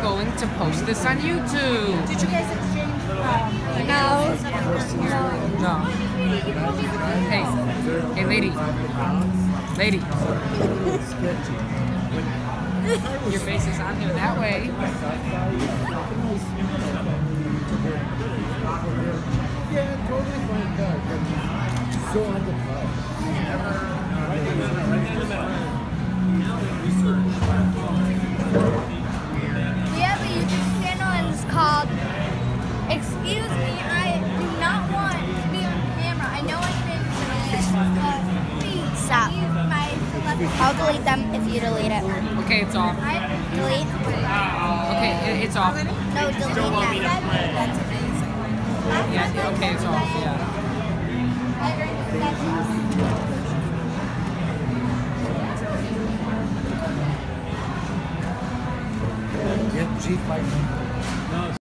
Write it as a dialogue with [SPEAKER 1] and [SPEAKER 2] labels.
[SPEAKER 1] going to post this on YouTube.
[SPEAKER 2] Did you guys exchange?
[SPEAKER 3] No.
[SPEAKER 1] No. Hey, lady. Lady. Your face is on here that way.
[SPEAKER 4] Yeah, totally fine car. So on the top.
[SPEAKER 3] We have a YouTube channel and it's called Excuse Me, I Do Not Want to Be on Camera. I know I'm famous, please stop. I'll delete them if you delete it.
[SPEAKER 1] Okay, it's off.
[SPEAKER 3] Delete?
[SPEAKER 1] Okay, it's off.
[SPEAKER 3] No, delete that.
[SPEAKER 2] That's amazing.
[SPEAKER 1] Yeah, okay, it's off, yeah.
[SPEAKER 4] Yep, G5.